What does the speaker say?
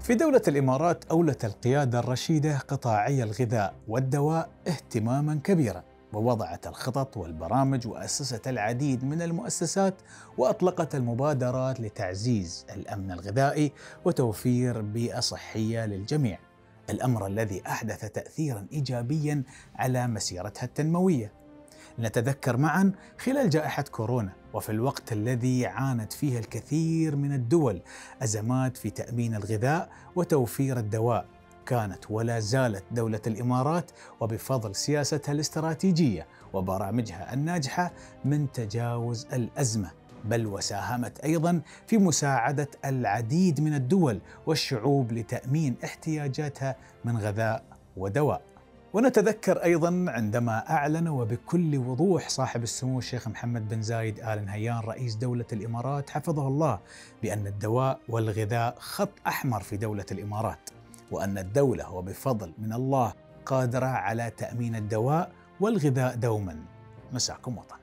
في دولة الإمارات أولت القيادة الرشيدة قطاعي الغذاء والدواء اهتماماً كبيراً، ووضعت الخطط والبرامج وأسست العديد من المؤسسات وأطلقت المبادرات لتعزيز الأمن الغذائي وتوفير بيئة صحية للجميع، الأمر الذي أحدث تأثيراً إيجابياً على مسيرتها التنموية. نتذكر معا خلال جائحة كورونا وفي الوقت الذي عانت فيه الكثير من الدول أزمات في تأمين الغذاء وتوفير الدواء، كانت ولا زالت دولة الإمارات وبفضل سياستها الاستراتيجية وبرامجها الناجحة من تجاوز الأزمة، بل وساهمت أيضاً في مساعدة العديد من الدول والشعوب لتأمين احتياجاتها من غذاء ودواء. ونتذكر أيضاً عندما أعلن وبكل وضوح صاحب السمو الشيخ محمد بن زايد آل نهيان رئيس دولة الإمارات حفظه الله بأن الدواء والغذاء خط أحمر في دولة الإمارات، وأن الدولة وبفضل من الله قادرة على تأمين الدواء والغذاء دوماً. مساكم وطن.